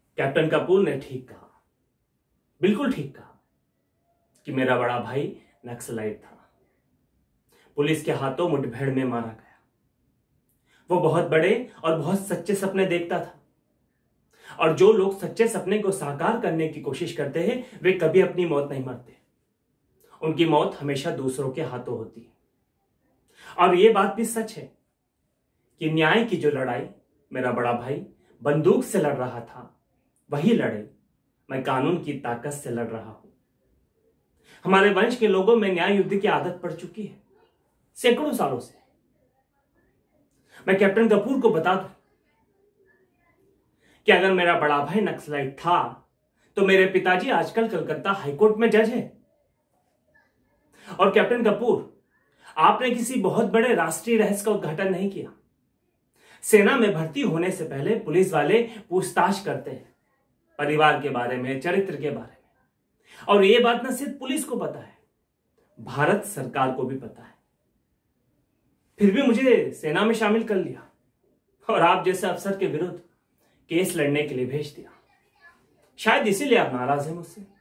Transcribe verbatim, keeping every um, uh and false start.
Captain Kapoor ने ठीक कहा, बिल्कुल ठीक कहा कि मेरा बड़ा भाई नक्सलाइट था। पुलिस के हाथों मुठभेड़ में मारा गया। वो बहुत बड़े और बहुत सच्चे सपने देखता था, और जो लोग सच्चे सपने को साकार करने की कोशिश करते हैं वे कभी अपनी मौत नहीं मरते। उनकी मौत हमेशा दूसरों के हाथों होती है। और यह बात भी सच है कि न्याय की जो लड़ाई मेरा बड़ा भाई बंदूक से लड़ रहा था, वही लड़ाई मैं कानून की ताकत से लड़ रहा हूं। हमारे वंश के लोगों में न्याय युद्ध की आदत पड़ चुकी है सैकड़ों सालों से। मैं कैप्टन कपूर को बता दूं कि अगर मेरा बड़ा भाई नक्सलाइट था तो मेरे पिताजी आजकल कलकत्ता हाईकोर्ट में जज है। और कैप्टन कपूर, आपने किसी बहुत बड़े राष्ट्रीय रहस्य का उद्घाटन नहीं किया। सेना में भर्ती होने से पहले पुलिस वाले पूछताछ करते हैं परिवार के बारे में, चरित्र के बारे में। और यह बात न सिर्फ पुलिस को पता है, भारत सरकार को भी पता है। फिर भी मुझे सेना में शामिल कर लिया और आप जैसे अफसर के विरुद्ध केस लड़ने के लिए भेज दिया। शायद इसीलिए आप नाराज हैं मुझसे।